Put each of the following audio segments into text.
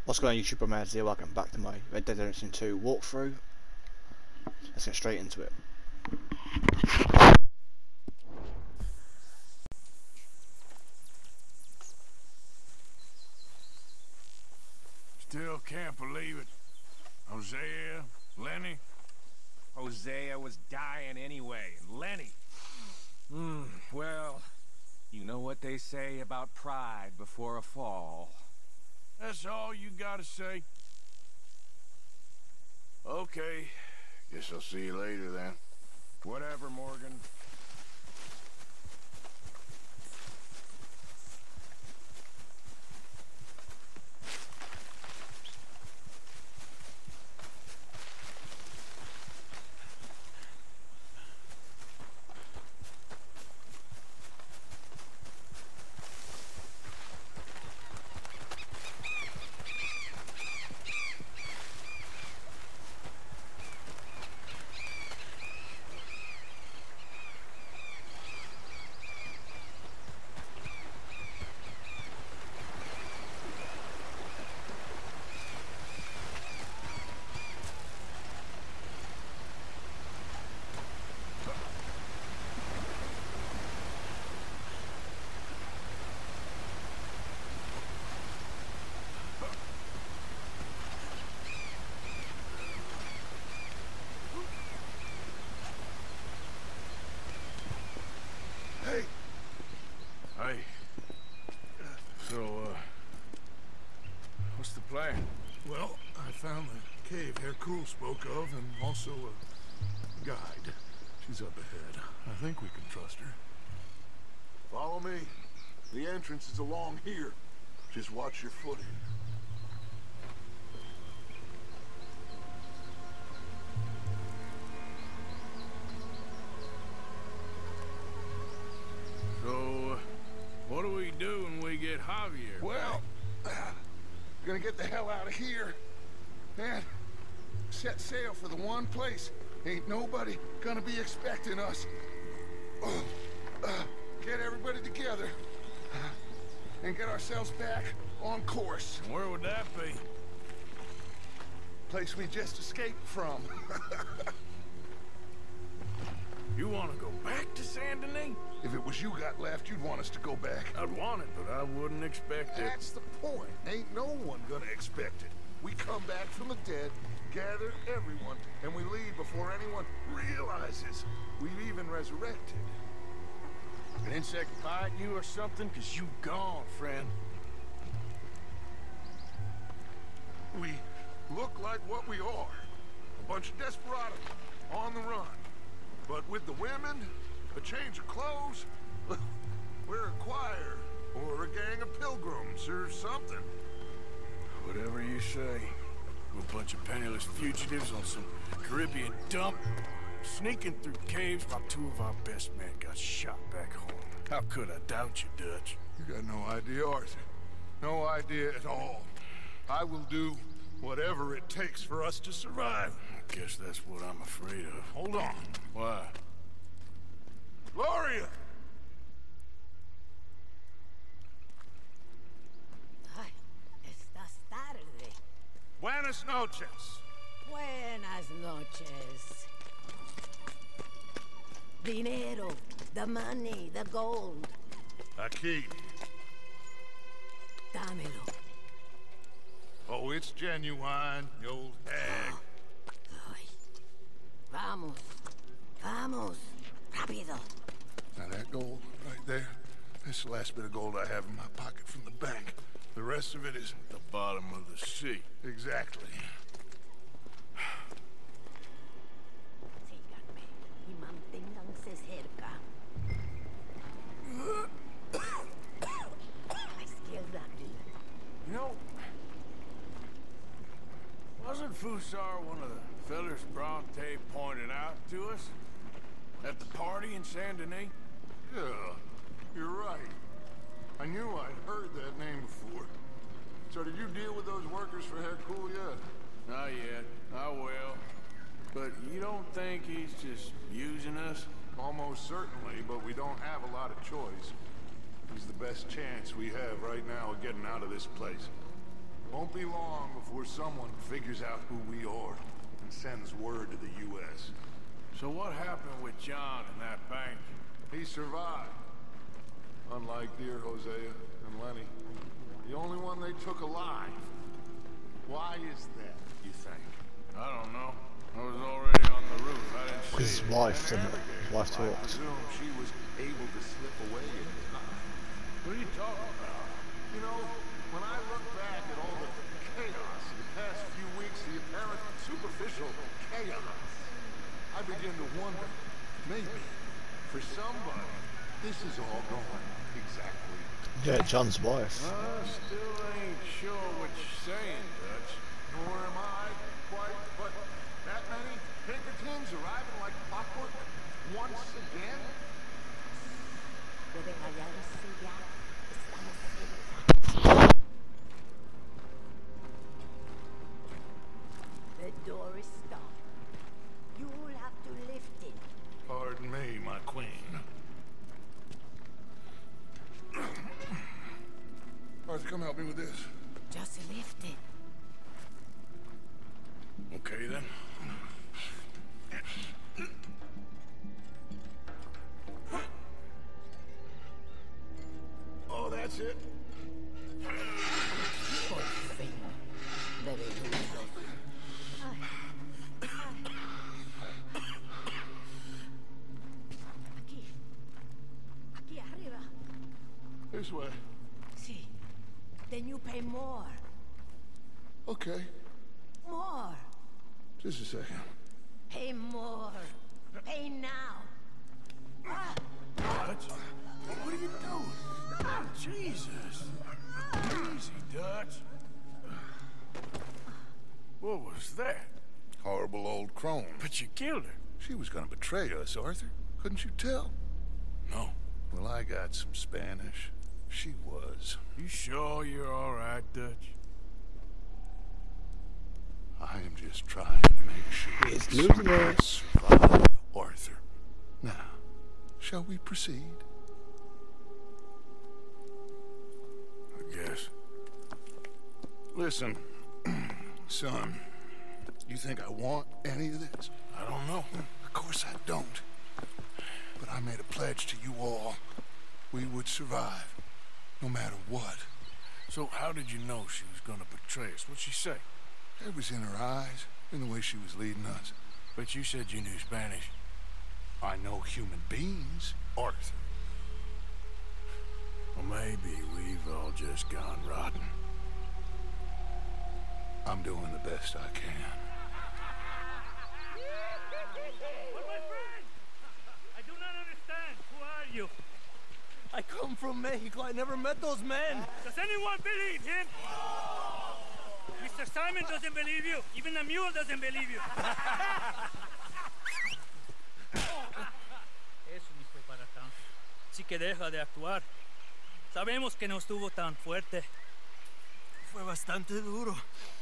What's going on YouTube, I'm Ed here, welcome back to my Red Dead Redemption 2 walkthrough. Let's get straight into it. Still can't believe it. Hosea, Lenny. Hosea was dying anyway, and Lenny. Well, you know what they say about pride before a fall. That's all you gotta say? Okay. Guess I'll see you later then. Whatever, Morgan. Hey. So, what's the plan? Well, I found the cave Hercule spoke of, and also a guide. She's up ahead. I think we can trust her. Follow me. The entrance is along here. Just watch your footing. So, what do we do when we get Javier? Well, gonna get the hell out of here. And set sail for the one place ain't nobody gonna be expecting us. Get everybody together and get ourselves back on course. Where would that be? Place we just escaped from. You want to go back to Saint Denis? If it was you got left, you'd want us to go back. I'd want it, but I wouldn't expect it. That's the point. Ain't no one gonna expect it. We come back from the dead, gather everyone, and we leave before anyone realizes we've even resurrected. An insect bite you or something? Cause you gone, friend. We look like what we are. A bunch of desperados on the run. But with the women, a change of clothes, we're a choir, or a gang of pilgrims, or something. Whatever you say. We're a bunch of penniless fugitives on some Caribbean dump, sneaking through caves while two of our best men got shot back home. How could I doubt you, Dutch? You got no idea, Arthur. No idea at all. I will do whatever it takes for us to survive. I guess that's what I'm afraid of. Hold on. Why? Gloria! Ay, estás tarde. Buenas noches. Buenas noches. Dinero, the money, the gold. Aquí. Dámelo. Oh, it's genuine, you old hag. Ay. Vamos. Vamos. Rápido. Now that gold right there, that's the last bit of gold I have in my pocket from the bank. The rest of it is The bottom of the sea. exactly. Síganme y manténganse cerca. A la izquierda. You know, wasn't Fusar one of the fellers Bronte pointed out to us? At the party in Saint Denis? Yeah, you're right. I knew I'd heard that name before. So did you deal with those workers for Hercule yet? Not yet. I will. But you don't think he's just using us? Almost certainly, but we don't have a lot of choice. He's the best chance we have right now of getting out of this place. Won't be long before someone figures out who we are and sends word to the U.S. So what happened with John and that bank? He survived. Unlike dear Hosea and Lenny. The only one they took alive. Why is that, you think? I don't know. I was already on the roof. I didn't see His it. wife, didn't it? His wife I talked. presume she was able to slip away in time. What are you talking about? You know, when I look back at all the chaos of the past few weeks, the apparent superficial chaos, I begin to wonder, maybe, for somebody, this is all going exactly. Yeah, John's wife. Still ain't sure what you're saying, Dutch. Nor am I quite, but that many Pinkertons arriving like clockwork once again? Puede callarse ya. Estamos cerca. The door is stopped. You'll have to lift it. Pardon me, my queen. Arthur, come help me with this. Just lift it. Okay, then. Oh, that's it? Por fin. Very good. Aquí. Aquí arriba. This way. Sí. Then you pay more. Okay. More. Just a second. Pay more. Pay now. Dutch? What are you doing? Jesus. Easy, Dutch. What was that? Horrible old crone. But you killed her. She was gonna betray us, Arthur. Couldn't you tell? No. Well, I got some Spanish. She was. You sure you're all right, Dutch? I am just trying to make sure It's that losing some of it. us survive, Arthur. Now, shall we proceed? I guess. Listen, son, you think I want any of this? I don't know. Of course I don't. But I made a pledge to you all. We would survive, no matter what. So how did you know she was gonna betray us? What'd she say? It was in her eyes, in the way she was leading us. But you said you knew Spanish. I know human beings, Arthur. Well, maybe we've all just gone rotten. I'm doing the best I can. But my friend, I do not understand. Who are you? I come from Mexico. I never met those men. Does anyone believe him? Mr. Simon doesn't believe you. Even the mule doesn't believe you. Eso ni fue para tanto. Sí que deja de actuar. Sabemos que no estuvo tan fuerte. Fue bastante duro.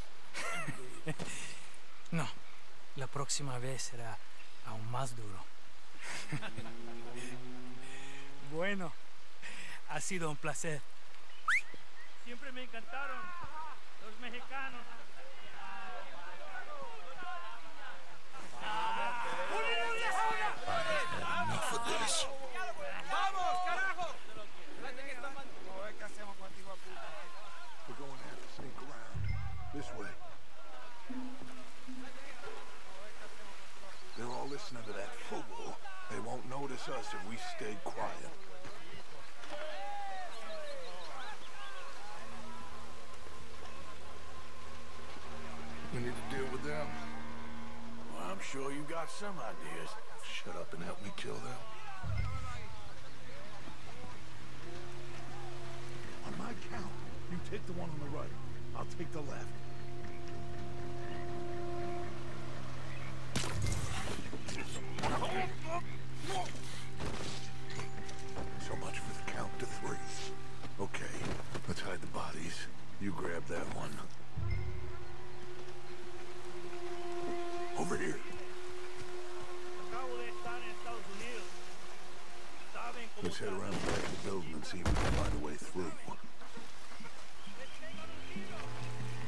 No, la próxima vez será aún más duro. Bueno, ha sido un placer. Siempre me encantaron los mexicanos. Enough of this. We're going to have to sneak around. This way. They're all listening to that fool. They won't notice us if we stay quiet. We need to deal with them. Well, I'm sure you got some ideas. Shut up and help me kill them. On my count, you take the one on the right. I'll take the left. So much for the count to 3. Okay, let's hide the bodies. You grab that one. Over here. Acabo de estar en Estados Unidos. Saben cómo Let's head está. around the back of the building and see if we can find a way through.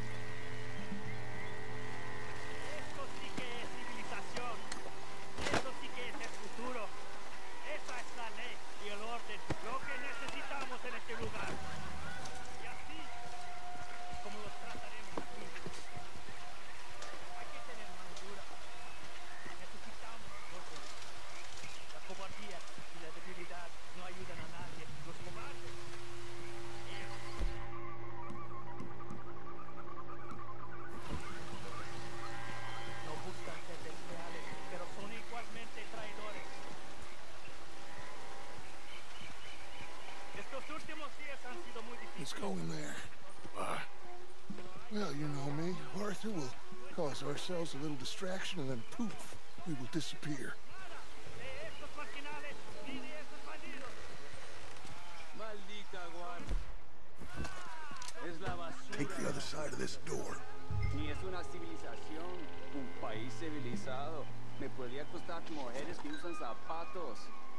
Why? Well, you know me, Arthur. We'll cause ourselves a little distraction and then poof, we will disappear. Take the other side of this door. Ni es una civilización, un país civilizado. Me podría acostar con mujeres que usan zapatos.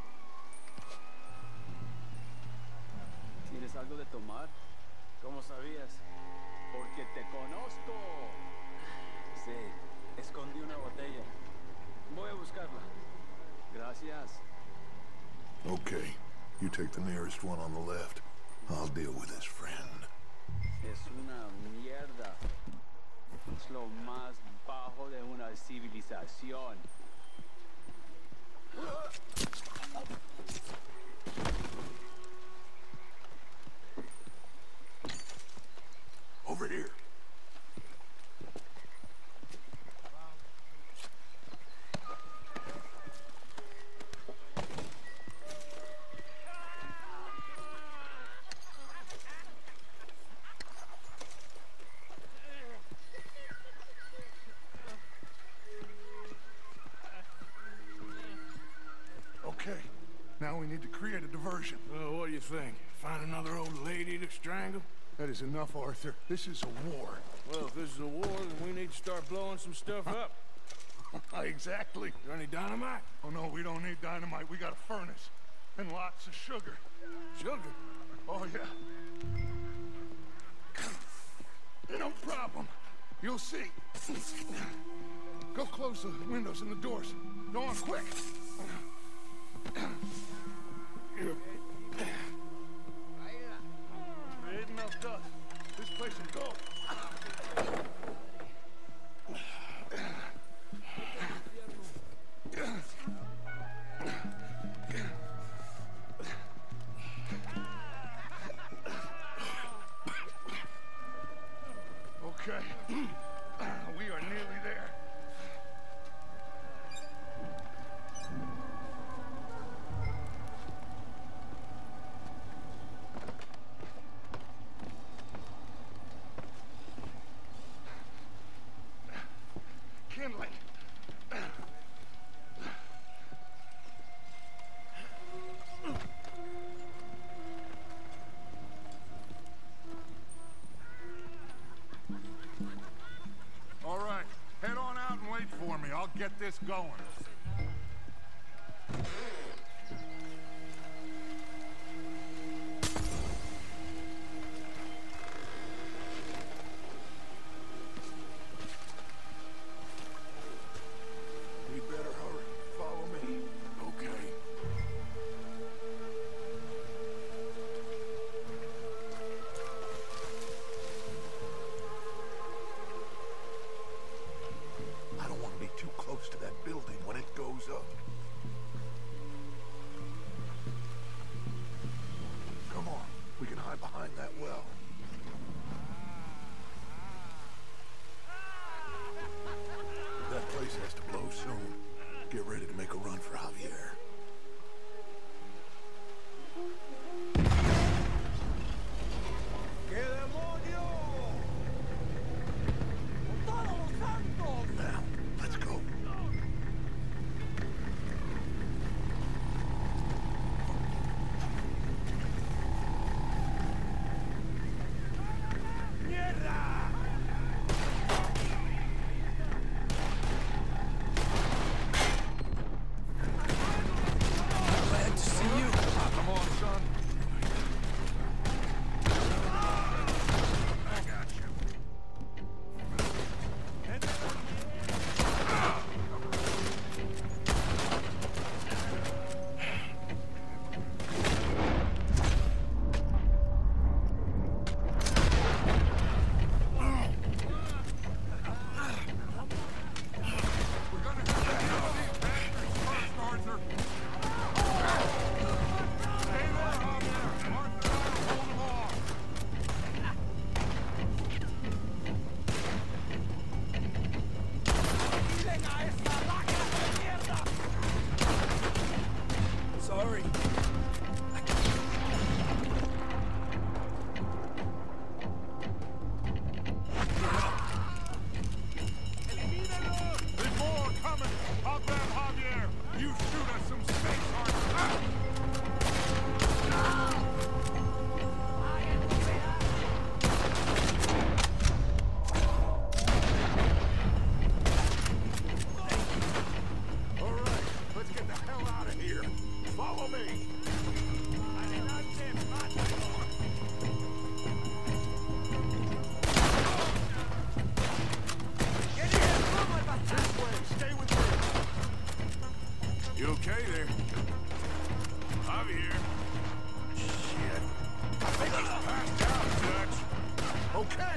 ¿Tienes algo de tomar? ¿Cómo sabías? Porque te conozco. Sí, escondí una botella. Voy a buscarla. Gracias. Okay, you take the nearest one on the left. I'll deal with his friend. Es una mierda. Es lo más bajo de una civilización. Over here. Okay, now we need to create a diversion. Well, what do you think? Find another old lady to strangle? That is enough, Arthur. This is a war. Well, if this is a war, then we need to start blowing some stuff up. Exactly. Is there any dynamite? Oh no, we don't need dynamite. We got a furnace. And lots of sugar. Sugar? Oh yeah. No problem. You'll see. Go close the windows and the doors. Go on, quick. There ain't enough dust. This place will go. Okay. We are nearly there. Kindling. All right, head on out and wait for me. I'll get this going. We better hurry. Follow me. Okay. I don't want to be too close to that building when it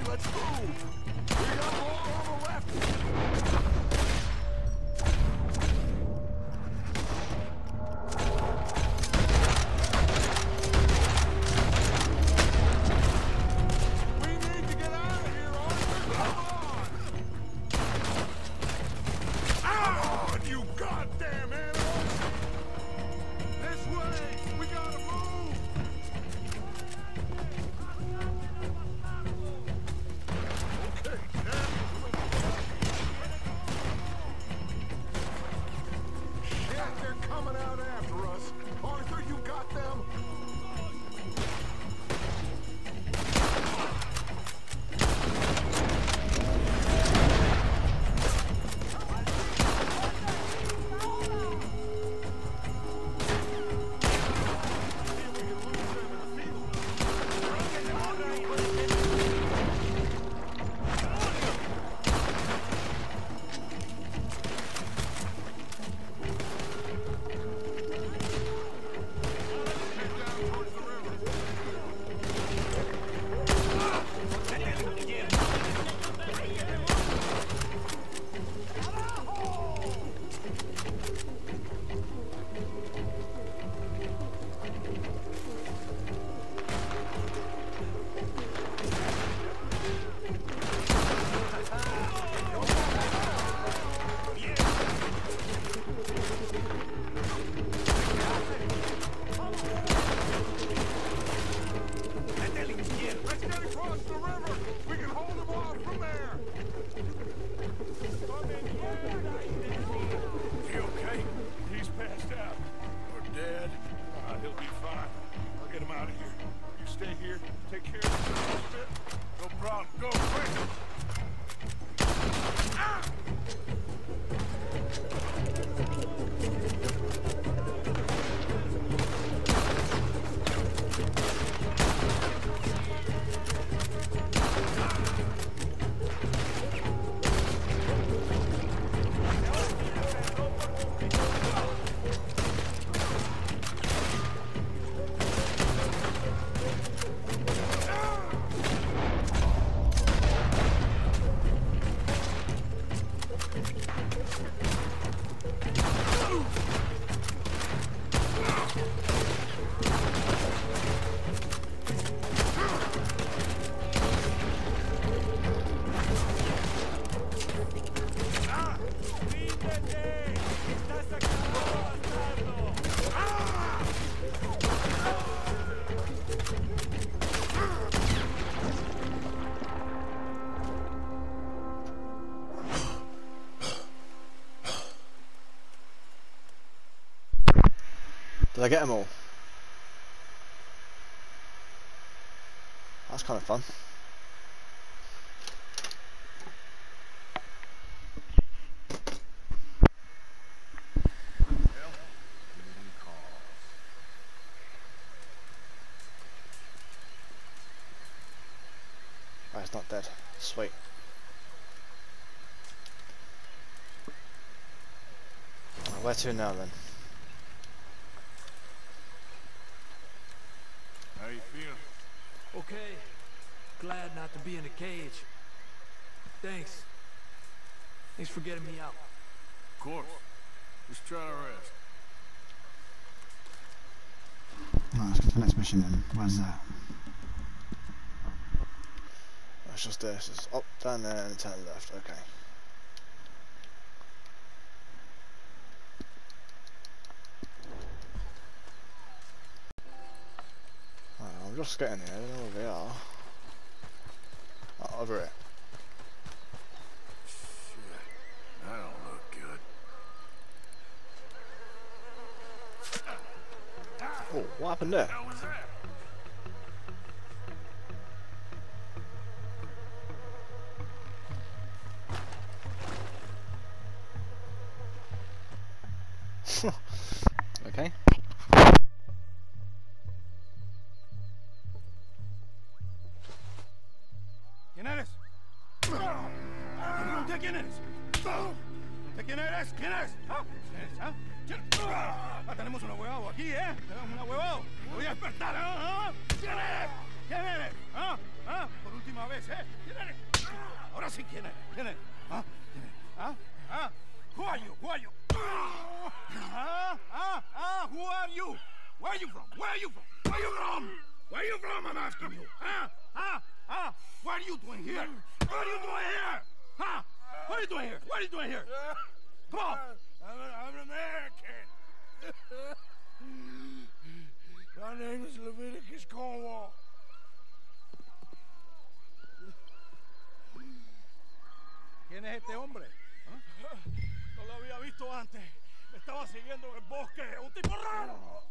let's move. We got more on the left. We need to get out of here, Arthur. Come on, you goddamn animals! This way! We gotta move! Okay, shit, they're coming out after us. Arthur, you got them? Let's get across the river! We can hold them off from there! He okay? He's passed out. Or dead? He'll be fine. I'll get him out of here. You stay here, take care of him a bit. No problem. Go quick! Did I get them all? That's kind of fun. Right, it's not dead. Sweet. Where to now then? How you feeling? Okay. Glad not to be in a cage. Thanks. Thanks for getting me out. Of course. Just try to rest. Right, let's go to the next mission then. Where's that? Oh, it's just this. It's up, down there, and turn left. Okay. Right, I'm just getting here. I don't know where they are. Oh, over it. Shit. That don't look good. Oh, what happened there? How was that? Okay. ¿Quién eres? ¿Usted quién eres? ¿Usted quién eres? ¿Quién eres? ¿Ah? ¿Quién eres? ¿Ah? ¿Quién? Ah, tenemos un huevado aquí, ¿eh? Tenemos un huevado. Voy a despertar, ¿ah? ¿Quién eres? ¿Quién eres? ¿Ah? ¿Ah? Por última vez, ¿eh? ¿Quién eres? Ahora sí, ¿quién eres? ¿Quién eres? ¿Ah? ¿Quién eres? ¿Ah? ¿Ah? Who are you? Who are you? Who are you? Where are you from? Where are you from? Where are you from? Where are you from, I'm asking you? What are you doing here? What are you doing here? Huh? What are you doing here? What are you doing here? Come on. I'm an American. My name is Leviticus Cornwall. ¿Quién es este hombre? ¿Ah? No lo había visto antes. Me estaba siguiendo en el bosque. ¡Un tipo raro!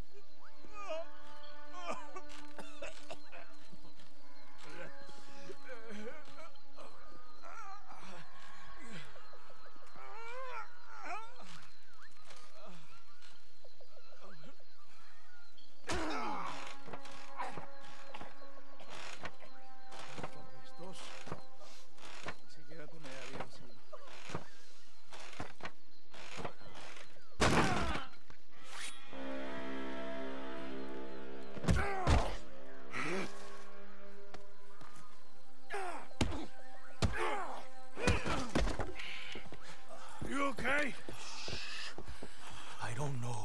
Okay? I don't know.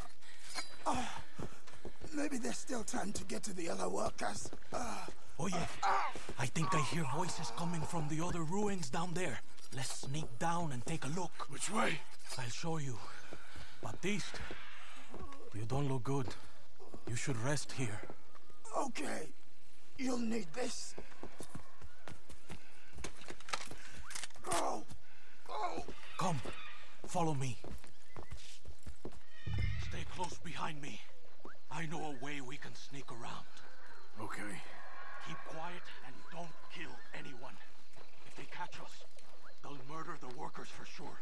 Maybe there's still time to get to the other workers. Oye, I think I hear voices coming from the other ruins down there. Let's sneak down and take a look. Which way? I'll show you. Baptiste, you don't look good. You should rest here. Okay. You'll need this. Go! Go! Come, follow me. Stay close behind me. I know a way we can sneak around. Okay. Keep quiet and don't kill anyone. If they catch us, they'll murder the workers for sure.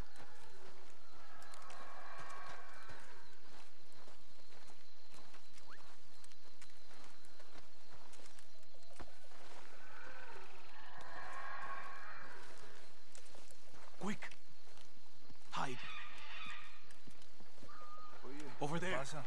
Quick! Hide. Over there. Pasa.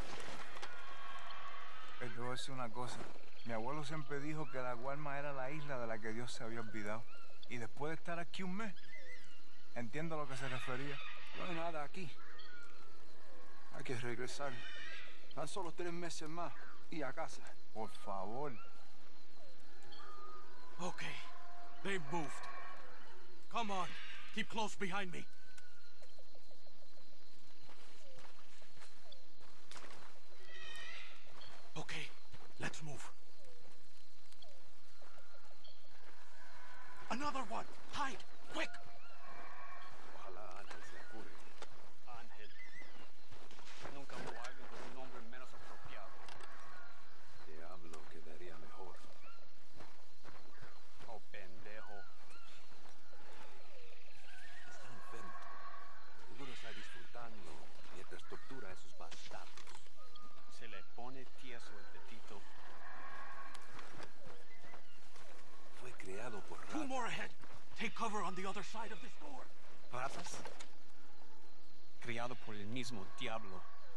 Te voy a decir una cosa. Mi abuelo siempre dijo que la Guarma era la isla de la que Dios se había olvidado. Y después de estar aquí un mes, entiendo a lo que se refería. No hay nada aquí. Hay que regresar. Tan solo 3 meses más y a casa. Por favor. Okay, they've moved. Come on, keep close behind me. Okay, let's move. Another one! Hide! Quick! Ojalá Ángel se apure. Ángel. Nunca hubo alguien con un nombre menos apropiado. Diablo quedaría mejor. Oh, pendejo. Está enfermo. Seguro está disfrutando mientras tortura a esos bastardos. Se le pone tieso el tetito. Fue creado por ratas. 2 more ahead. Take cover on the other side of this door. ¿Ratas? Criado por el mismo diablo.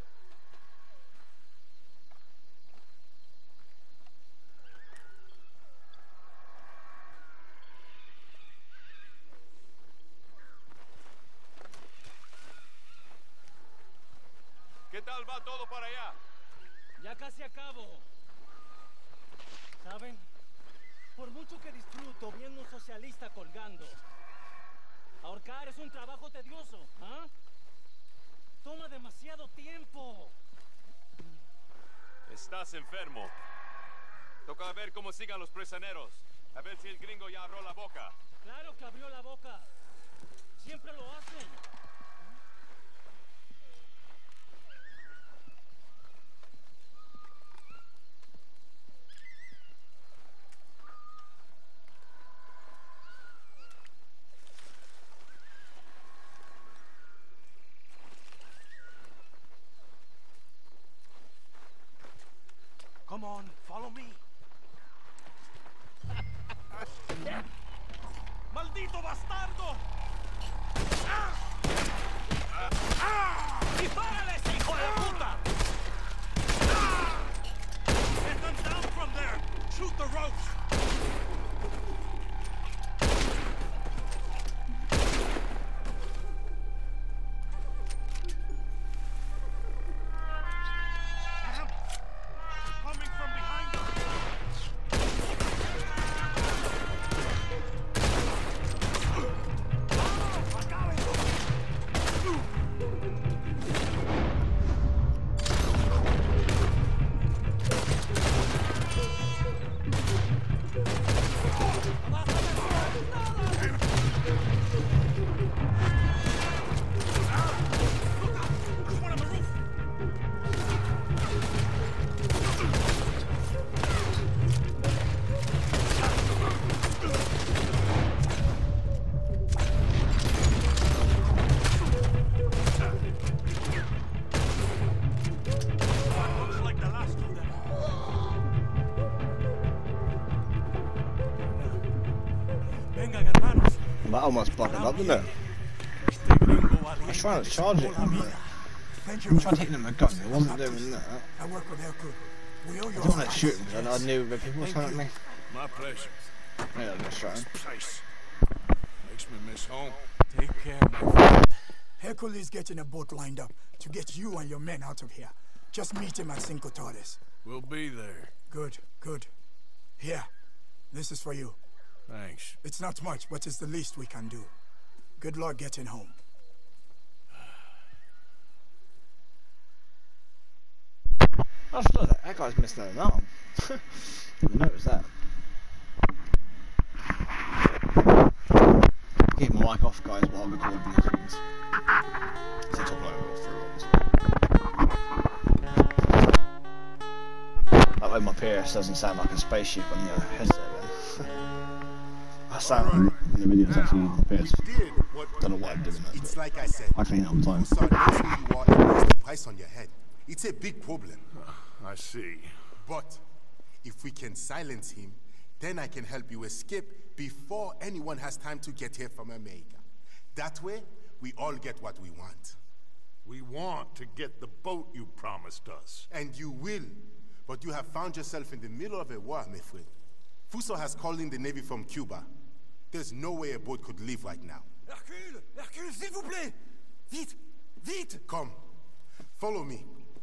¿Qué tal va todo para allá? Ya casi acabo. ¿Saben? Por mucho que disfruto viendo un socialista colgando, ahorcar es un trabajo tedioso, ¿ah? Toma demasiado tiempo. Estás enfermo. Toca ver cómo sigan los prisioneros. A ver si el gringo ya abrió la boca. Claro que abrió la boca. Siempre lo hacen. Come on, follow me. ¡Maldito bastardo! ¡Dispárales, hijo de puta! Get them down from there! Shoot the ropes! That almost buckled up, didn't it? I was trying to charge it. I tried hitting him with a gun, it wasn't doing that. I work with Hercule. We owe you I didn't want to shoot him because I knew that people were coming at me. My pleasure. Yeah, I'm just trying. This place makes me miss home. Take care, my friend. Hercule is getting a boat lined up to get you and your men out of here. Just meet him at Cinco Torres. We'll be there. Good, good. Here, this is for you. Thanks. It's not much, but it's the least we can do. Good luck getting home. I just thought that guy's missing an arm. Didn't notice that. Keep my mic off, guys, while I'm recording these things. Since I'm playing all through that way my PS doesn't sound like a spaceship on the headset then. I sound in the videos actually on my PS. Don't know what I'm doing. It's like I said. I clean it all the time. Fussar knows who you are and knows the price on your head. It's a big problem. I see. But if we can silence him, then I can help you escape before anyone has time to get here from America. That way, we all get what we want. We want to get the boat you promised us. And you will. But you have found yourself in the middle of a war, my friend. Fussar has called in the Navy from Cuba. There's no way a boat could leave right now. Hercule! Hercule, s'il vous plaît! Vite! Vite! Come. Follow me.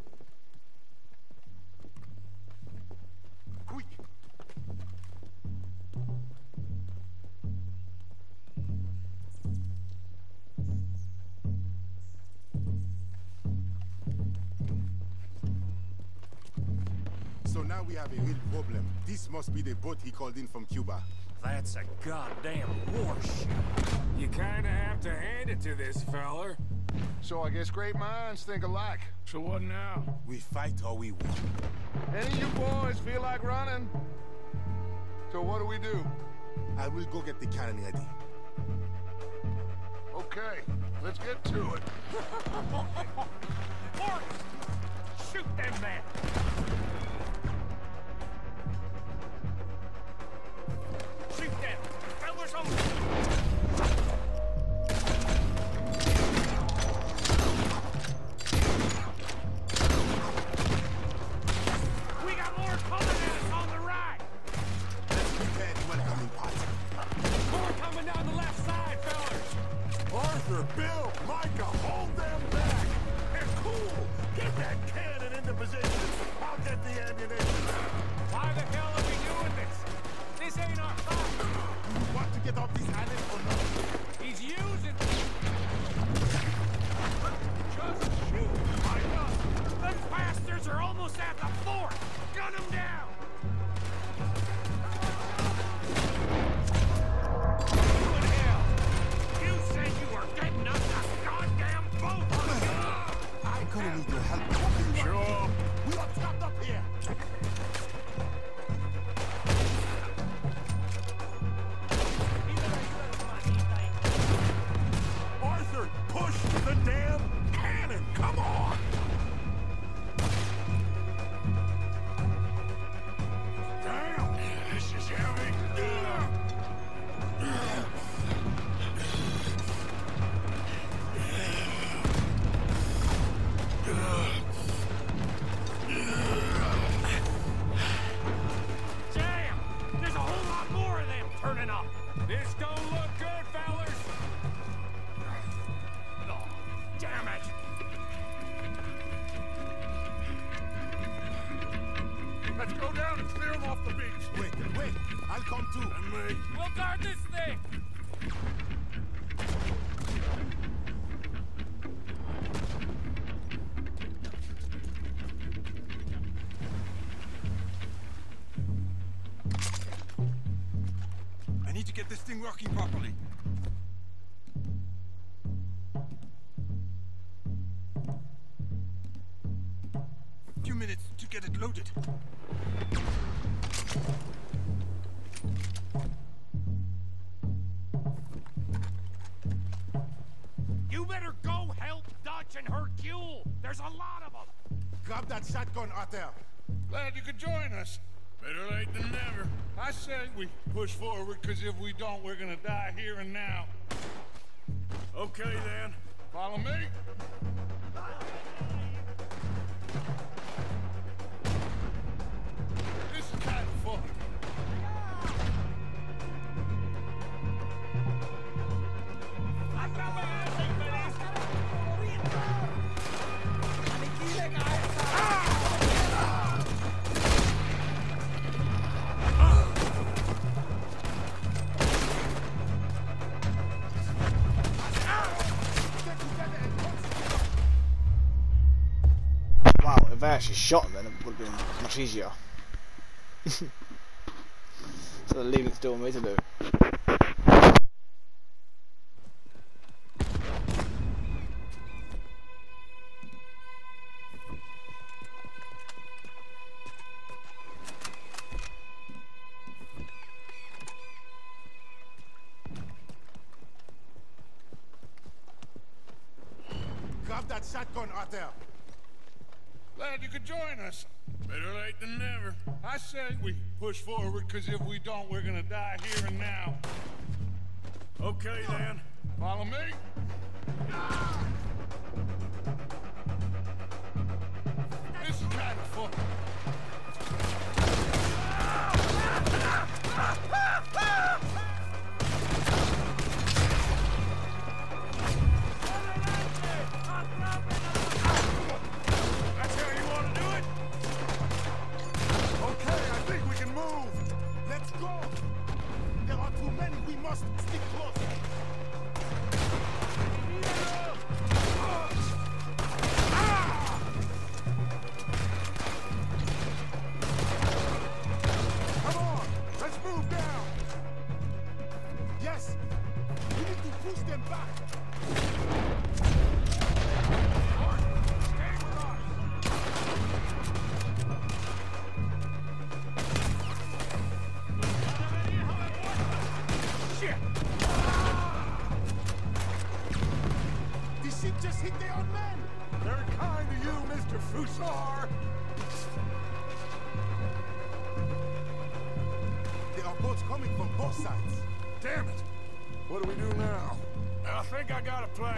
Quick! So now we have a real problem. This must be the boat he called in from Cuba. That's a goddamn warship. You kinda have to hand it to this feller. So I guess great minds think alike. So what now? We fight or we win. Any of you boys feel like running? So what do we do? I will go get the cannon ready. Okay, let's get to it. Forrest! Shoot them men! Shoot them! Fellas on... We got more coming at us on the right! Let's prepare the welcoming party. More coming down the left side, fellas! Arthur, Bill, Micah, hold them back! They're cool! Get that cannon into position! I'll get the ammunition! Why the hell are we doing this? This ain't our fight! You want to get off this island or not? He's using... Just shoot, Micah! Them bastards are almost at the fort! Gun them down! You in hell! You said you were getting us a goddamn boat! I'm gonna need your help. Sure. We are trapped up here. Arthur, push the damn cannon! Come on! Damn, this is heavy. Damn! There's a whole lot more of them turning up! This don't look good, fellas! Oh, damn it! Let's go down and clear them off the beach. Wait, I'll come too. And me. We'll guard this thing! I need to get this thing working properly. Few minutes to get it loaded. You better go help Dutch and Hercule! There's a lot of them! Grab that shotgun, Arthur. Glad you could join us. Better late than never. I say we push forward, because if we don't, we're gonna die here and now. Okay, then. Follow me. This is kind of fun. Wow, if I actually shot him then it would have been much easier. So they're leaving it still on me to do. Grab that shotgun, Arthur. Glad you could join us. Better late than never. I said we push forward, because if we don't, we're gonna die here and now. Okay, then. Follow me. This is kind of fun. That's how you want to do it? Okay, I think we can move. Let's go. There are too many. We must stick close. Come on, let's move down. Yes, we need to push them back. Just hit their own men! Very kind of you, Mr. Fusar. There are boats coming from both sides. Damn it! What do we do now? I think I got a plan.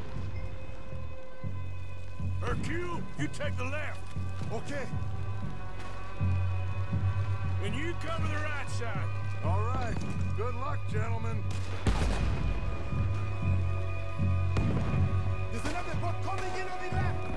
Hercule, you take the left. Okay. And you come to the right side. All right. Good luck, gentlemen. There's another boat coming in on the left!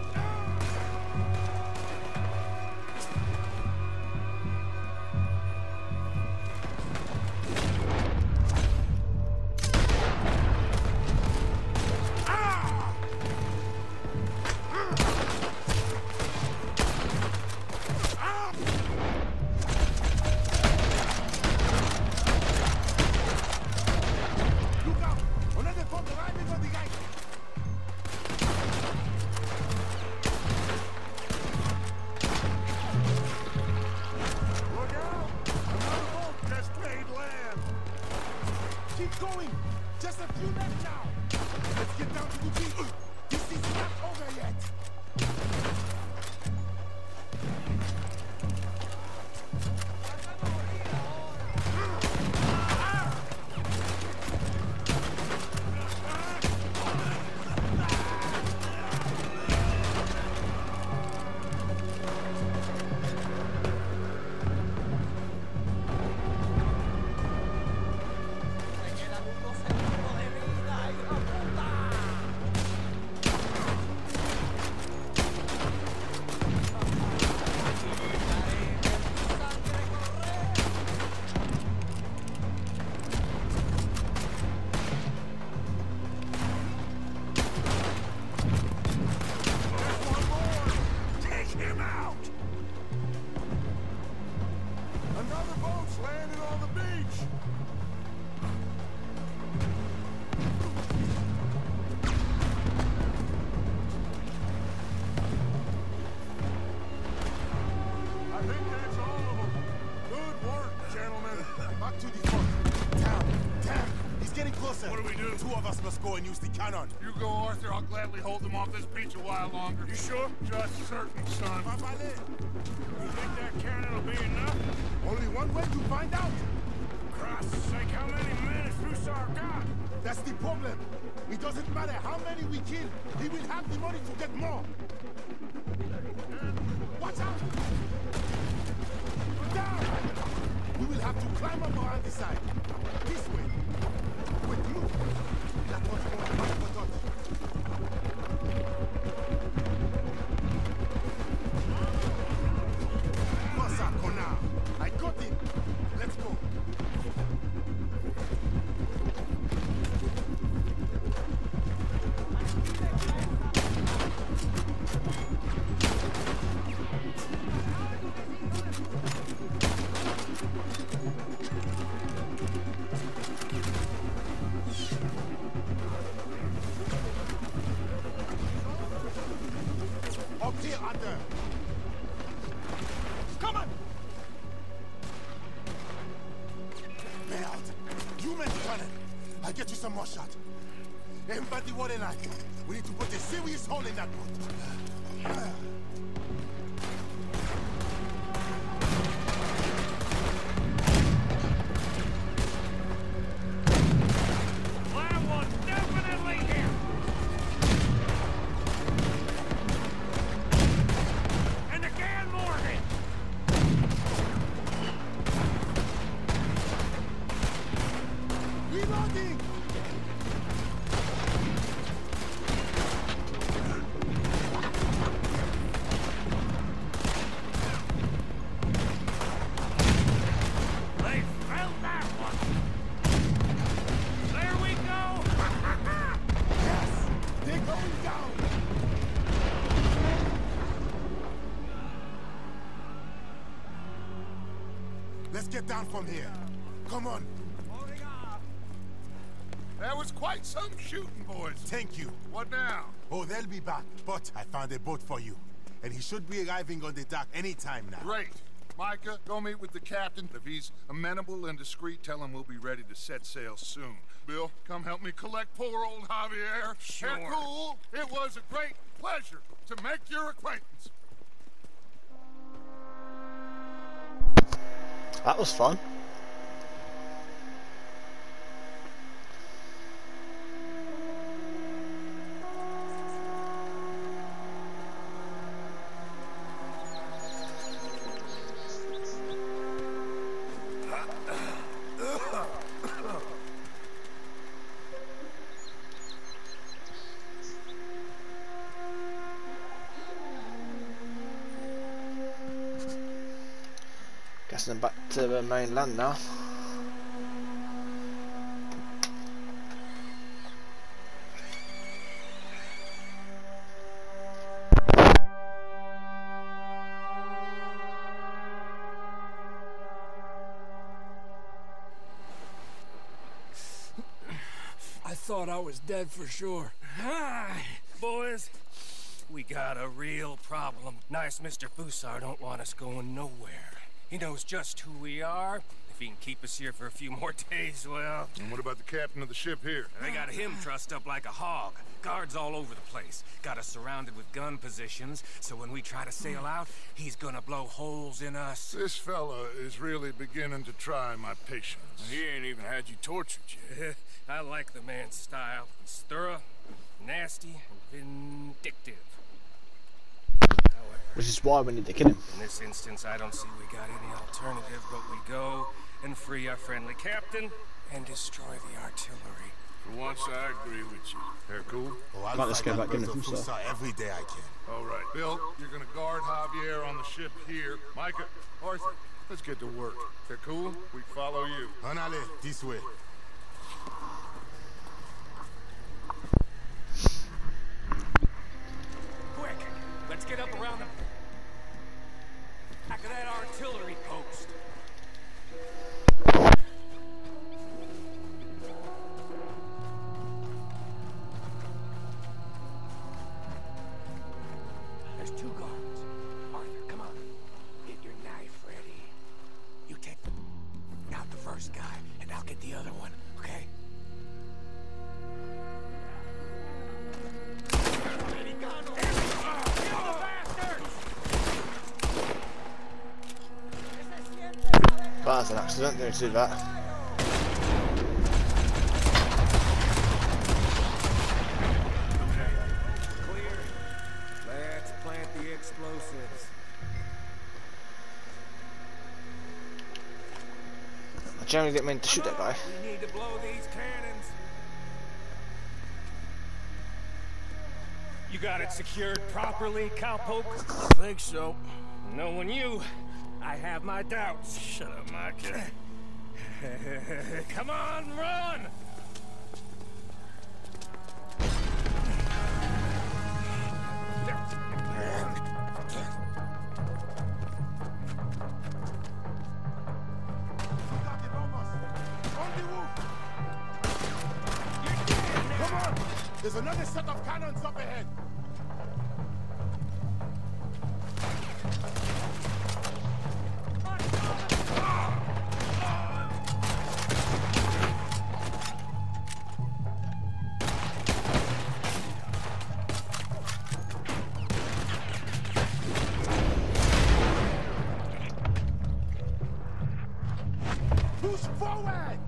Look out! Another boat arriving on the right! Look out! Another boat just made land. Keep going! Just a few left now! Let's get down to the beach! This is not over yet! closer. What do we do? 2 of us must go and use the cannon. You go, Arthur. I'll gladly hold them off this beach a while longer. You sure? Just certain, son. You think that cannon will be enough? Only one way to find out. Christ's sake, how many men has Fussar got? That's the problem. It doesn't matter how many we kill. He will have the money to get more. Watch out! Down! We will have to climb up around the side. This way. Quick, move. That one's going to fight for touch. Forza, Connor. I got him. Let's go. Up here, Arthur. Come on! Man out. You men cannon. I'll get you some more shot. Everybody water line. We need to put a serious hole in that boat. That one's definitely here. And again, Morgan. Reloading! They felt that one. There we go. Yes! They're going down! Let's get down from here. Come on. That was quite some shooting, boys. Thank you. What now? Oh, they'll be back. But I found a boat for you. And he should be arriving on the dock any time now. Great. Micah, go meet with the captain. If he's amenable and discreet, tell him we'll be ready to set sail soon. Bill, come help me collect poor old Javier. Sure. Hercule, it was a great pleasure to make your acquaintance. That was fun. Guessing back to the mainland now. I thought I was dead for sure. Hi, boys. We got a real problem. Nice Mr. Fussar don't want us going nowhere. He knows just who we are. If he can keep us here for a few more days, well... And what about the captain of the ship here? They got him trussed up like a hog. Guards all over the place. Got us surrounded with gun positions, so when we try to sail out, he's gonna blow holes in us. This fella is really beginning to try my patience. He ain't even had you tortured yet. I like the man's style. He's thorough, nasty, and vindictive. Which is why we need to kill him. In this instance, I don't see we got any alternative, but we go and free our friendly captain and destroy the artillery. For once, I agree with you. Hercule? Oh, I'll Let's fight go back that in brother with Fussar. Fussar every day I can. All right. Bill, you're gonna guard Javier on the ship here. Micah, Arthur, let's get to work. Hercule, we follow you. Anale, this way. Quick, let's get up around the back of that artillery post. There's 2 guards. Arthur, come on. Get your knife ready. You take out the first guy, and I'll get the other one. was an accident, didn't do that. Clear. Let's plant the explosives. I generally didn't mean to shoot that guy. We need to blow these cannons. You got it secured properly, cowpoke? I think so. Knowing you, I have my doubts. Shut up, Micah. Come on, run! Come on! There's another set of cannons up ahead! Push forward!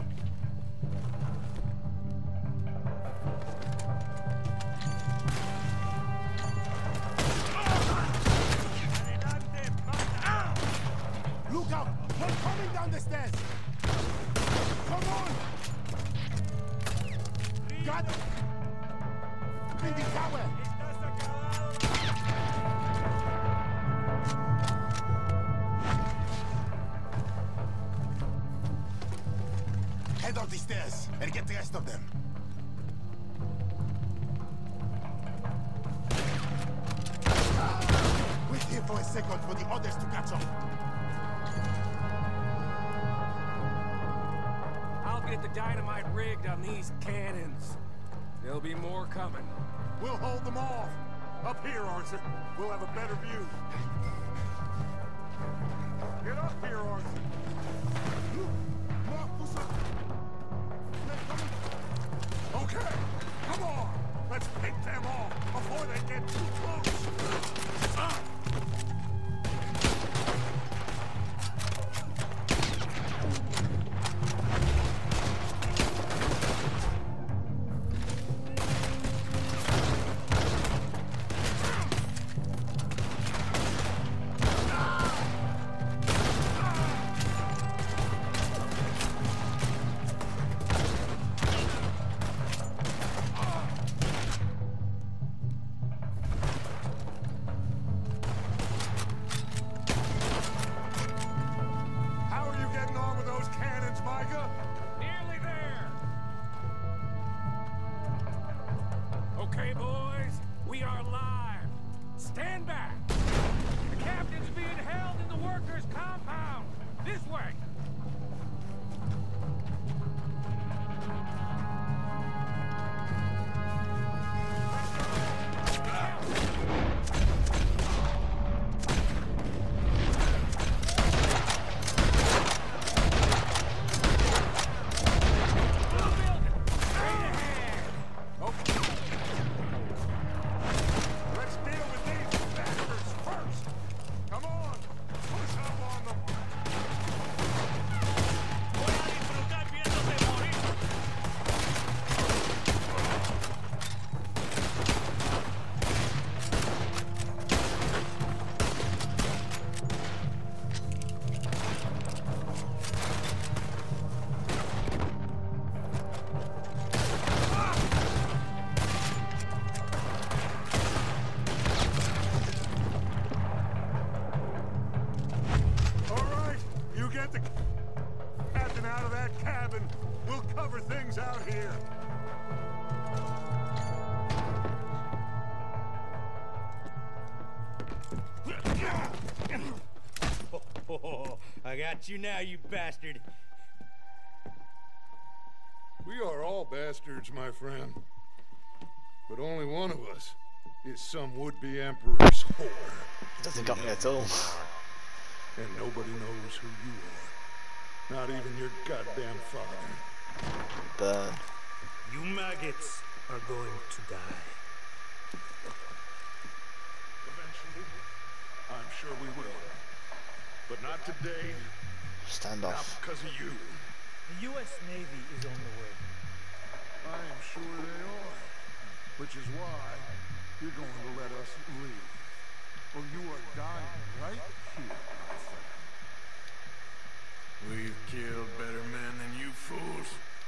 Look out! One coming down the stairs! Come on! Got it! In the tower! Head up the stairs and get the rest of them. Wait here for a second for the others to catch up. I'll get the dynamite rigged on these cannons. There'll be more coming. We'll hold them off. Up here, Arthur. We'll have a better view. Get up here, Arthur. Okay, come on. Let's pick them off before they get too close. Okay, boys, we are live. Stand back. The captain's being held in the workers' compound. This way. We'll cover things out here. Oh, I got you now, you bastard. We are all bastards, my friend. But only one of us is some would-be emperor's whore. It doesn't got me at all. And nobody knows who you are. Not even your goddamn father. Burn. You maggots are going to die. Eventually, I'm sure we will. But not today, Stand off. Not because of you. The U.S. Navy is on the way. I am sure they are. Which is why you're going to let us leave. Well, you are dying right here, my friend. We've killed better men than you fools.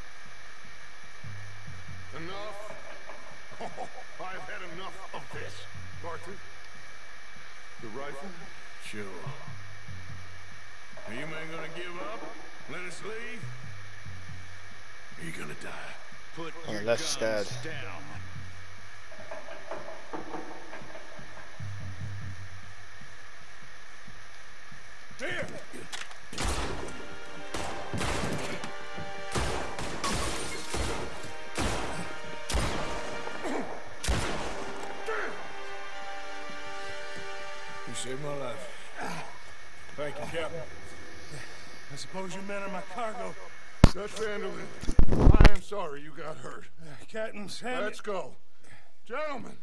Enough? Oh, I've had enough of this. Arthur? The rifle? Sure. Are you men gonna give up? Let us leave? Are you gonna die? Put On your the left guns scared. down. Here! You saved my life. Thank you, Captain. I suppose you men are my cargo. Dutch Vanderlyn, I am sorry you got hurt. Captain Sam. Let's go. Gentlemen.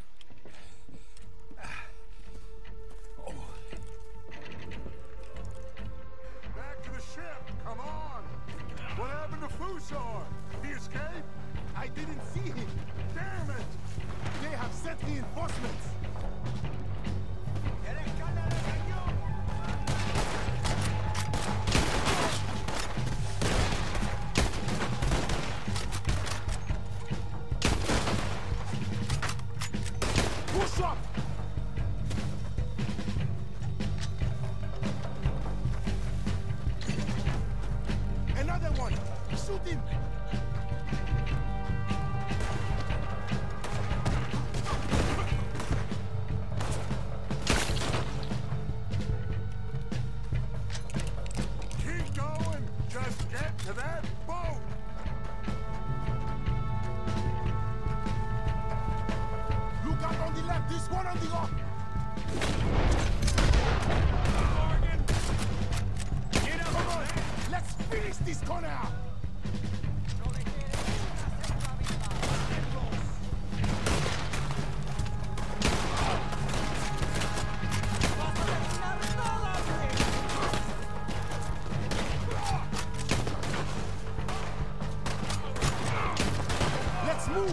Back to the ship. Come on. What happened to Fusar? He escaped? I didn't see him. Damn it! They have sent reinforcements. Push up! Another one. Shoot him. Keep going! Just get to that boat! Look out on the left. This one on the right. Morgan! Get up! Come on. Let's finish this corner. Let's move.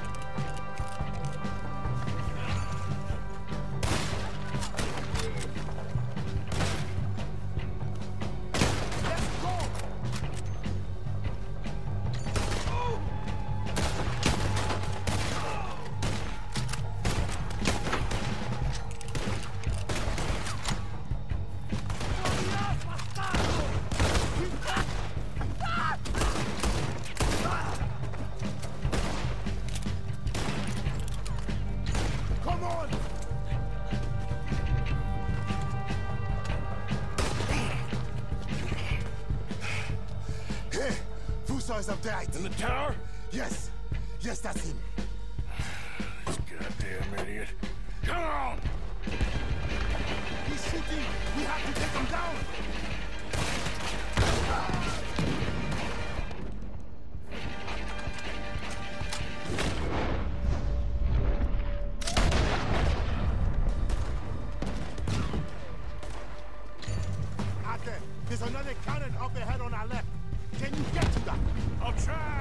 Let's go. Come on. Hey, Fusar is up there, I think. In the tower? Yes. Yes, that's him. This goddamn idiot. Come on! He's shooting. We have to take him down. Arthur, there's another cannon up ahead on our left. Can you get to that? I'll try!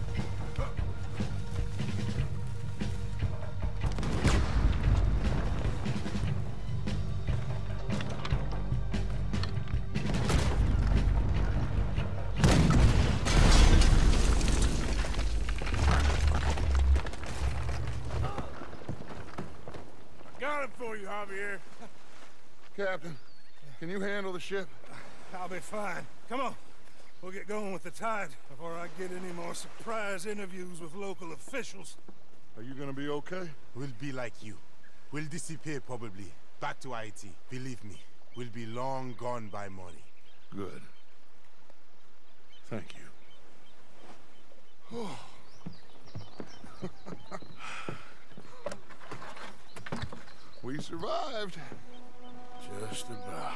Got it for you, Javier. Captain, can you handle the ship? I'll be fine. Come on. We'll get going with the tide before I get any more surprise interviews with local officials. Are you gonna be okay? We'll be like you. We'll disappear probably. Back to Haiti. Believe me, we'll be long gone by morning. Good. Thank you. We survived. Just about.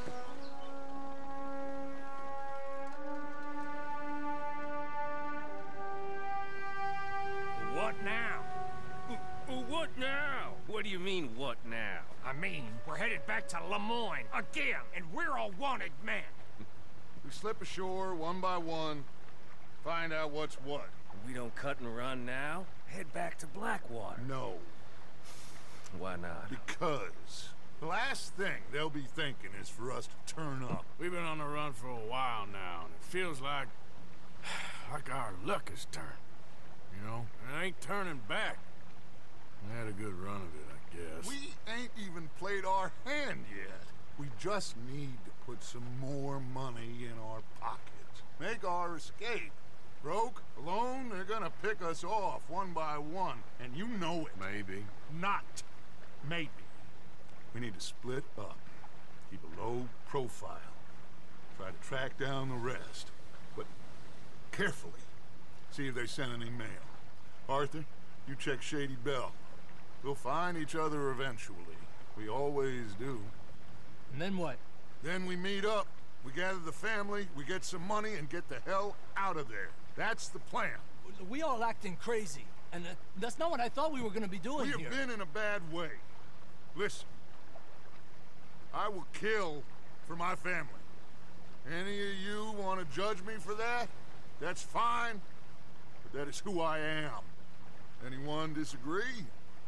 What now? What now? What do you mean, what now? I mean, we're headed back to Lemoyne again, and we're all wanted men. We slip ashore one by one, find out what's what. We don't cut and run now. Head back to Blackwater. No. Why not? Because the last thing they'll be thinking is for us to turn up. We've been on the run for a while now, and it feels like our luck has turned. You know, it ain't turning back. We had a good run of it, I guess. We ain't even played our hand yet. We just need to put some more money in our pockets. Make our escape. Broke, alone, they're gonna pick us off one by one, and you know it. Maybe. Not maybe. We need to split up. Keep a low profile. Try to track down the rest. But carefully. See if they send any mail. Arthur, you check Shady Belle. We'll find each other eventually. We always do. And then what? Then we meet up. We gather the family, we get some money, and get the hell out of there. That's the plan. We all acting crazy. And that's not what I thought we were gonna be doing here. We have been in a bad way. Listen. I will kill for my family. Any of you want to judge me for that? That's fine. But that is who I am. Anyone disagree?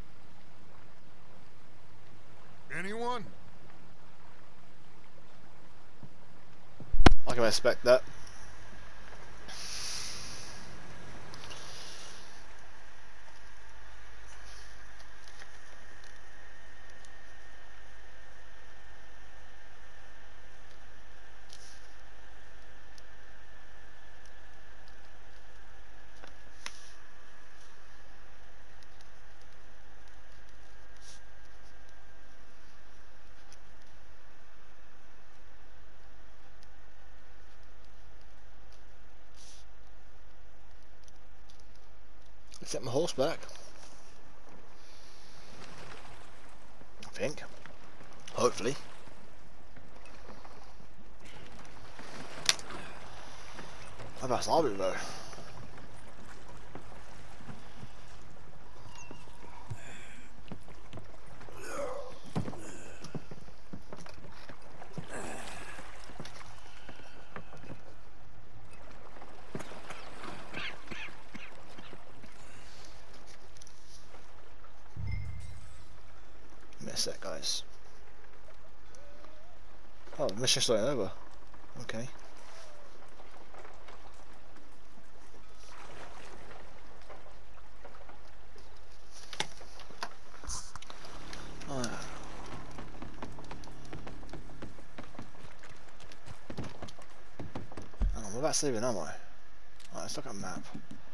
Anyone? I can respect that. Set my horse back. I think. Hopefully. How about Sabu though? Miss that, guys. Oh, mission's starting over. Okay. Oh. I'm about to leave it, am I? Alright, let's look at a map.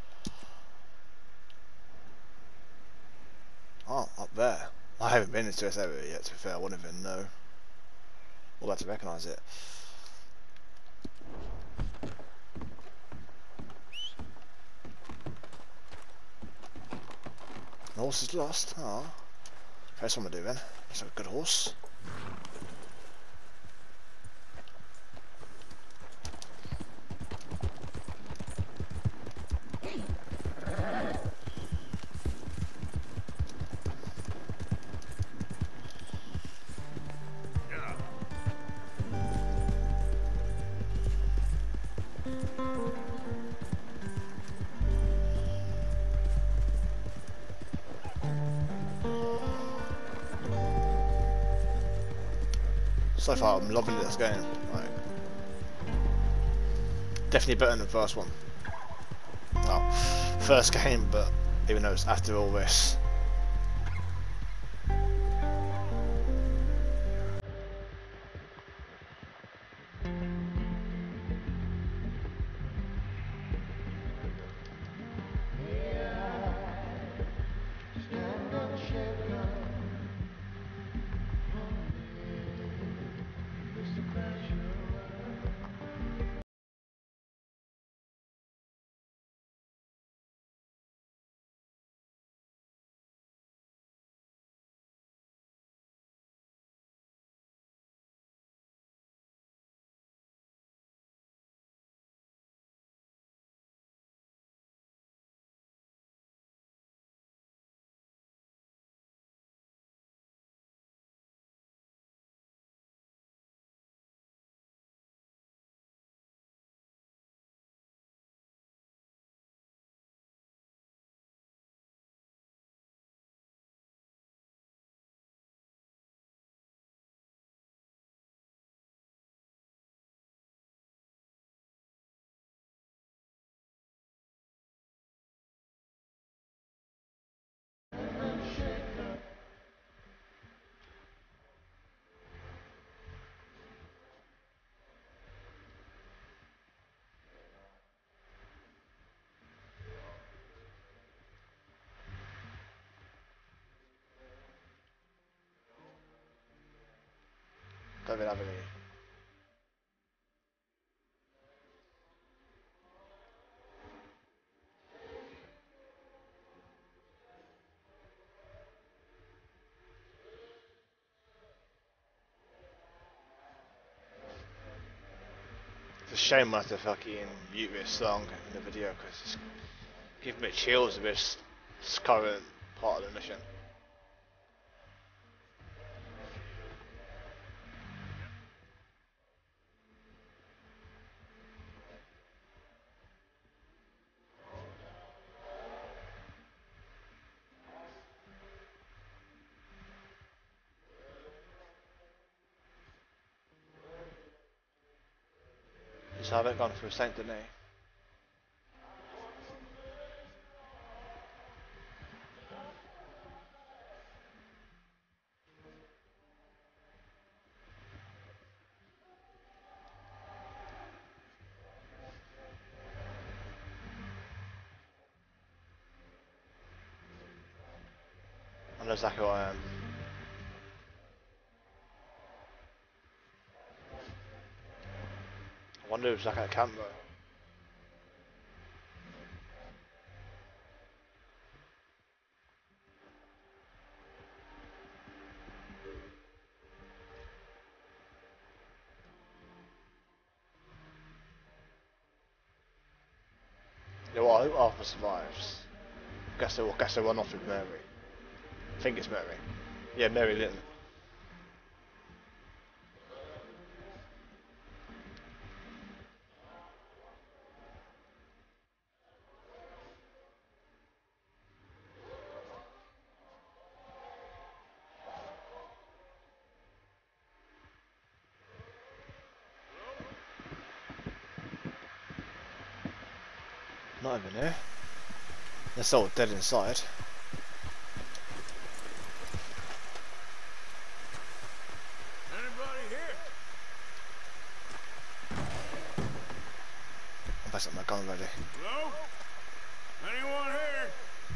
Oh, up there. I haven't been into this area yet, to be fair. I wouldn't even know. We'll have to recognise it. The horse is lost. Ah. That's what I'm gonna do then. That's a good horse. So far, I'm loving this game. Like, definitely better than the first one. Oh, first game, but even though it's after all this. Don't even have any. It's a shame I have to fucking mute this song in the video because it's giving me chills with this current part of the mission. So I haven't gone through Saint Denis. I know exactly where I am. I wonder if it's like at a camp though. Yeah, well, I hope Arthur survives. Guess they'll run off with Mary. I think it's Mary. Yeah, Mary Linton. Not even here. They're all dead inside. Anybody here? I'm passing my gun ready. Hello? Anyone here?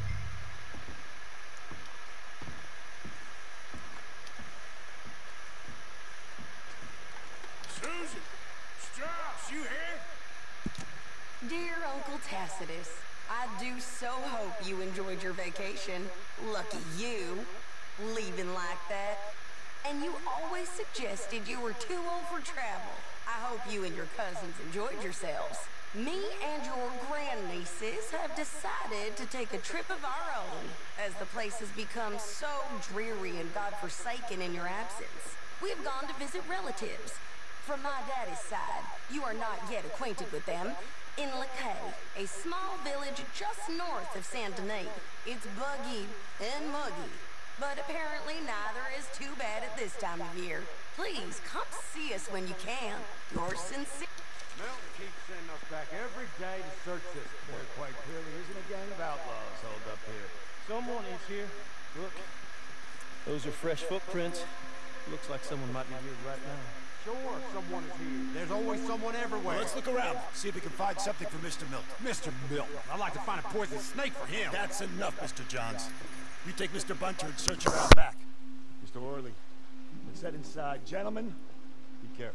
Susan! Strauss, you here? Dear Uncle Tacitus, I do so hope you enjoyed your vacation. Lucky you, leaving like that. And you always suggested you were too old for travel. I hope you and your cousins enjoyed yourselves. Me and your grandnieces have decided to take a trip of our own, as the place has become so dreary and godforsaken in your absence. We have gone to visit relatives. From my daddy's side, you are not yet acquainted with them, in Lacaille, a small village just north of Saint Denis. It's buggy and muggy, but apparently neither is too bad at this time of year. Please, come see us when you can. Yours sincere. Milton keeps sending us back every day to search this point. There quite clearly isn't a gang of outlaws holed up here. Someone is here. Look, those are fresh footprints. Looks like someone might be here right now. Sure, someone is here. There's always someone everywhere. Well, let's look around, see if we can find something for Mr. Milton. Mr. Milton. I'd like to find a poisonous snake for him. That's enough, Mr. Johns. You take Mr. Bunter and search around back. Mr. Orley, let's head inside. Gentlemen, be careful.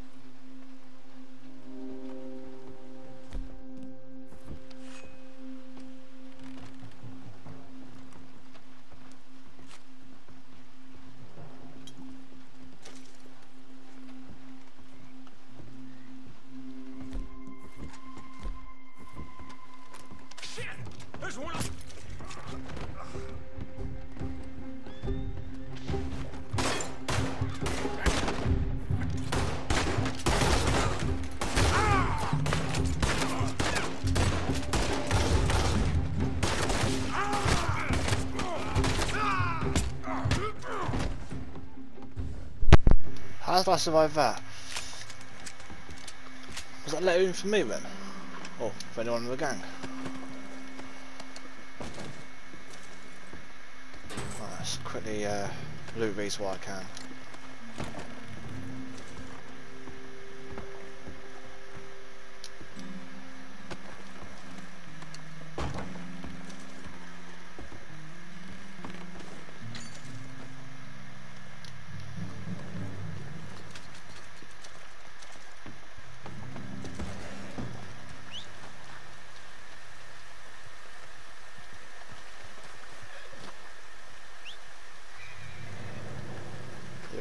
There's one. How did I survive that? Was that let in for me then? Or for anyone in the gang? Let's quickly loot these while I can.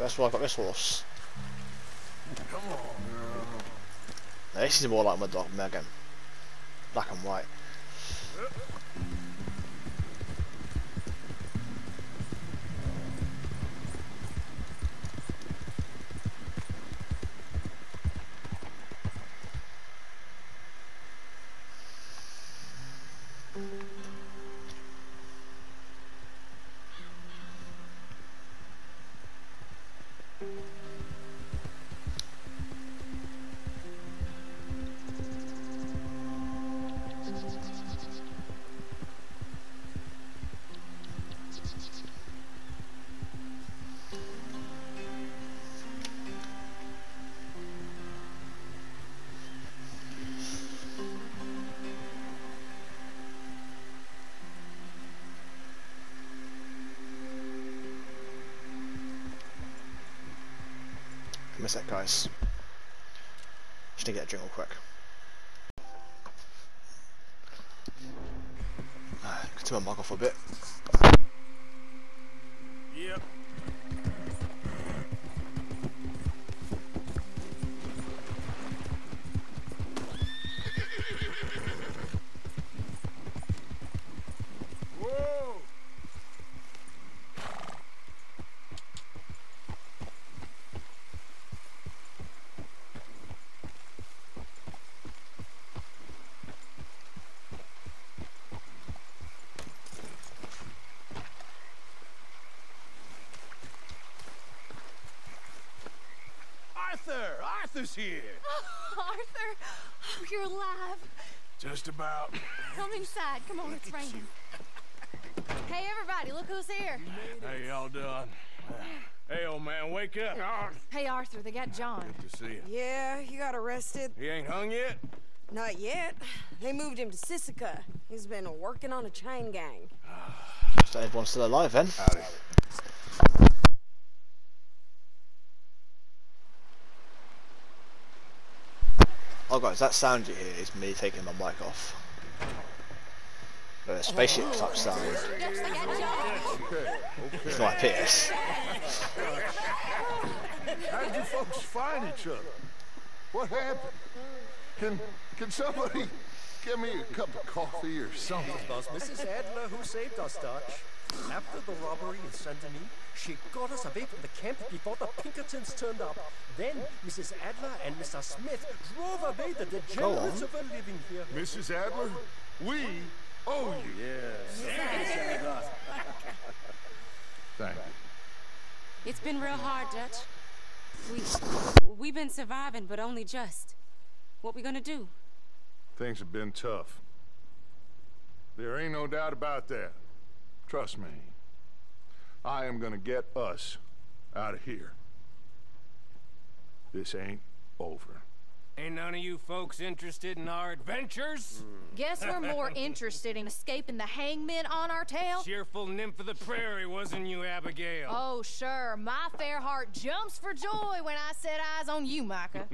That's why I got this horse. Come on, girl. Now, this is more like my dog, Megan. Black and white. Miss that, guys. Just need to get a drink real quick. Turn my mic off a bit. Yep. Whoa! Arthur's here. Oh, Arthur, oh, you're alive. Just about. Come inside. Come on, it's raining. Hey, everybody, look who's here. How y'all doing? Hey, old man, wake up. Hey, Arthur, they got John. Good to see you. Yeah, he got arrested. He ain't hung yet? Not yet. They moved him to Sisika. He's been working on a chain gang. So everyone's still alive then? Howdy. Oh guys, that sound you hear is me taking my mic off. The spaceship type sound. It's like Pierce. How did you folks find each other? What happened? Can somebody give me a cup of coffee or something? It was Mrs. Adler who saved us, Dutch. After the robbery in Saint-Denis, she got us away from the camp before the Pinkertons turned up. Then Mrs. Adler and Mr. Smith drove away the degenerates who were living here. Mrs. Adler, we owe you. Yes. Thank you. It's been real hard, Dutch. We've been surviving, but only just. What we gonna do? Things have been tough. There ain't no doubt about that. Trust me. I am gonna get us out of here. This ain't over. Ain't none of you folks interested in our adventures? Guess we're more interested in escaping the hangmen on our tail. Cheerful nymph of the prairie, wasn't you, Abigail? Oh, sure. My fair heart jumps for joy when I set eyes on you, Micah.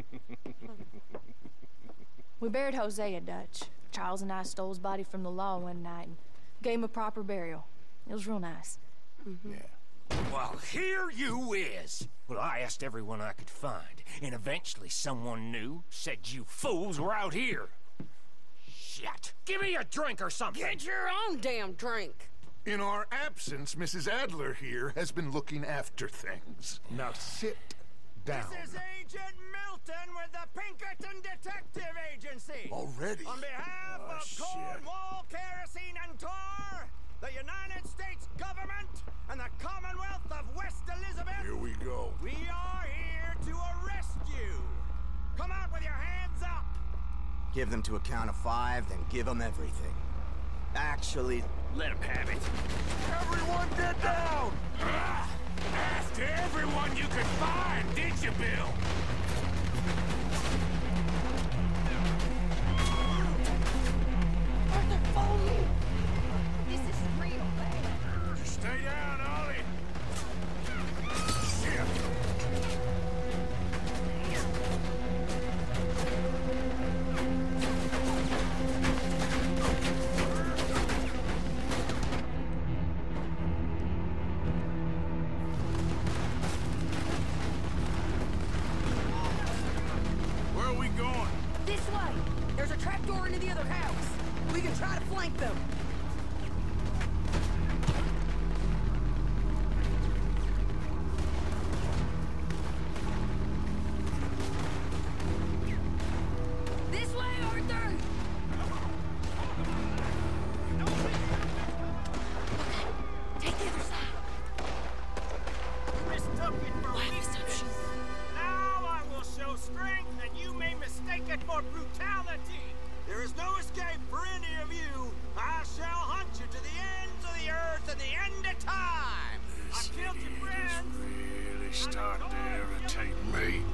We buried Hosea, Dutch. Charles and I stole his body from the law one night and gave him a proper burial. It was real nice. Yeah. Well, here you is. Well, I asked everyone I could find, and eventually someone new said you fools were out here. Shit. Give me a drink or something. Get your own damn drink. In our absence, Mrs. Adler here has been looking after things. Now sit down. This is Agent Milton with the Pinkerton Detective Agency. Already? On behalf of Cornwall, Kerosene, and Tar, the United States government, and the Commonwealth of West Elizabeth. Here we go. We are here to arrest you. Come out with your hands up. Give them to a count of 5, then give them everything. Actually, let them have it. Everyone get down! Asked everyone you could find, did you, Bill? Arthur, follow me. This is real, Just stay down, Ollie. the other house. We can try to flank them. This way, Arthur! Take the other side. Mistook it for weakness. Now I will show strength, and you may mistake it for brutality. There is no escape for any of you. I shall hunt you to the ends of the earth and the end of time. I killed your friends. Really starting to irritate me.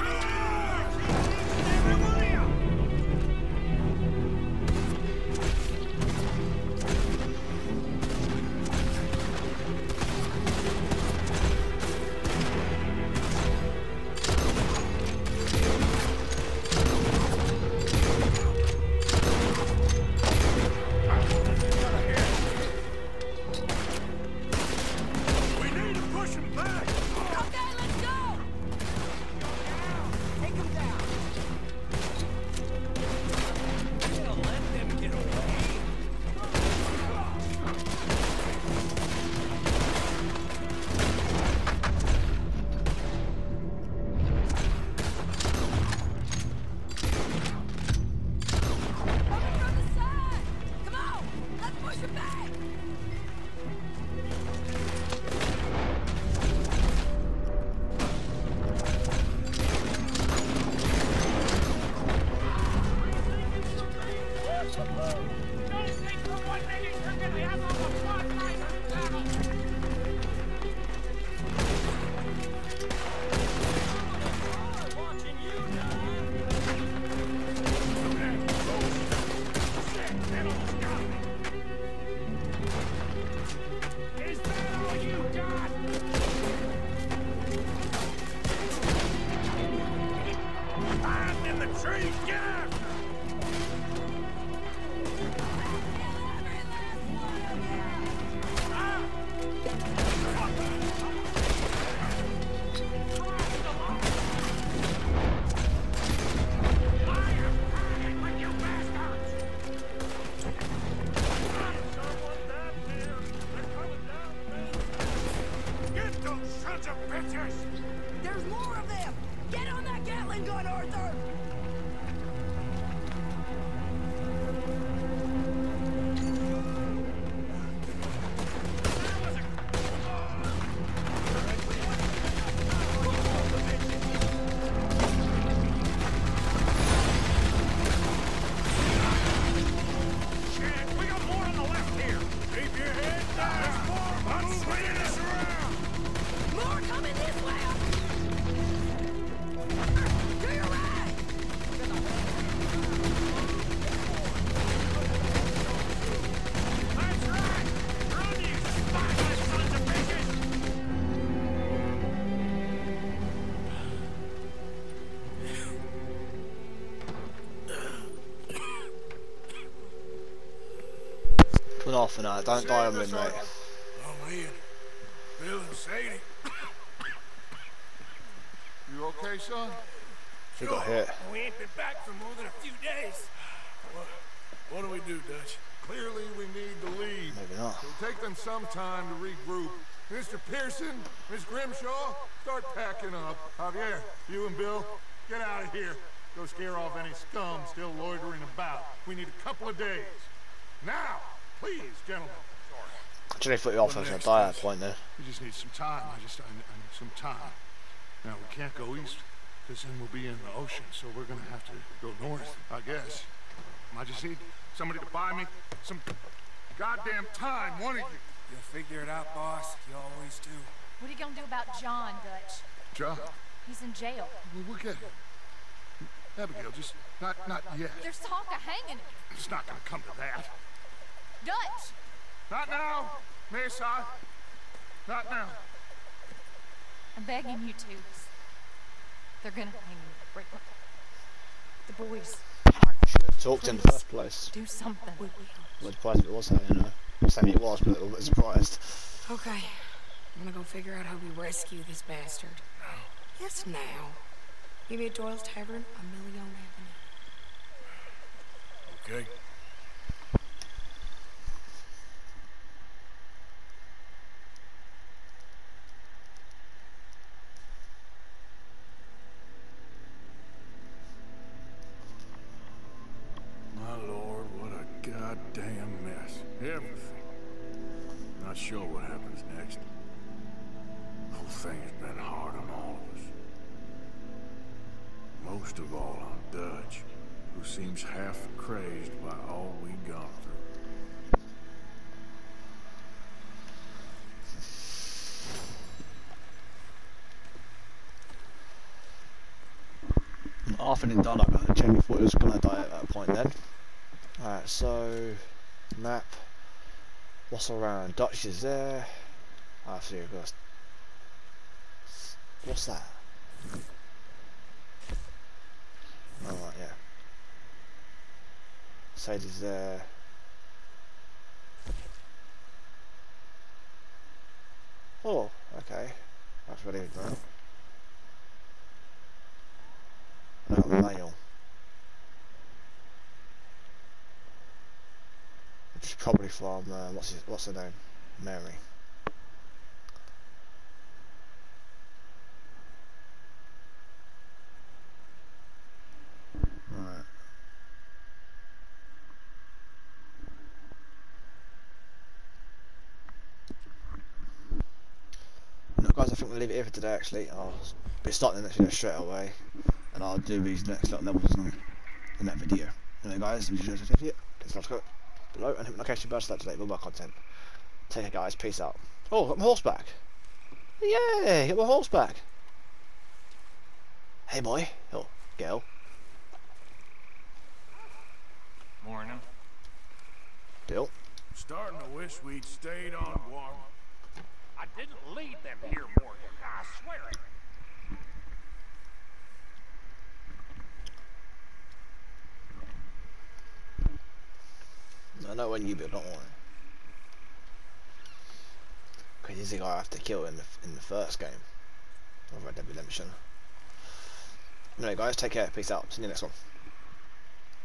There's more of them! Get on that Gatling gun, Arthur! Put off for now, don't die on me, mate. Oh, Ian. Bill and Sadie. You okay, son? You got hit. We ain't been back for more than a few days. What do we do, Dutch? Clearly we need to leave. Maybe not. It'll take them some time to regroup. Mr. Pearson, Miss Grimshaw, start packing up. Javier, you and Bill, get out of here. Go scare off any scum still loitering about. We need a couple of days. Now, please, gentlemen. Actually, I thought you off, I was going to die at that point there. We just need some time. I need some time. Now, we can't go east, because then we'll be in the ocean, so we're going to have to go north, I guess. I just need somebody to buy me some goddamn time, one of you. You'll figure it out, boss. You always do. What are you gonna do about John, Dutch? John? He's in jail. We'll get him. Abigail, just not yet. There's talk of hanging him. It's not going to come to that. Dutch! Not now, Mesa. Not now. I'm begging you to. They're gonna hang him. The boys aren't. Should have talked in the first place. Do something. Well, surprised it was hanging, I'm saying it was, but a little bit surprised. Okay. I'm gonna go figure out how we rescue this bastard. Yes, now. Maybe at Doyle's Tavern on Million Avenue. Okay. My lord, what a goddamn mess. Everything. Not sure what happens next. The whole thing has been hard on all of us. Most of all on Dutch, who seems half crazed by all we've gone through. Half didn't die like I genuinely thought he was going to die at that point then. Alright, so map. What's around? Dutch is there. I see a ghost. What's that? Oh right, yeah. Sadie's there. Oh, okay. That's really good. No, manual. Which is probably from what's her name? Mary. Right. No, guys, I think we'll leave it here for today. Actually, I'll be starting the next video straight away. And I'll do these next little levels in that video. Anyway guys, if you enjoyed this video, please subscribe below and hit the notification bell so that today more content. Take care guys, peace out. Oh, got my horse back. Yay, got my horse back. Hey boy, oh, girl. Morning. Bill. Starting to wish we'd stayed on warm. I didn't lead them here, Morgan. I swear it. I know when you build, don't worry. Because he's the guy I have to kill in the first game of Red Dead Redemption. Anyway guys, take care, peace out, see you in the next one.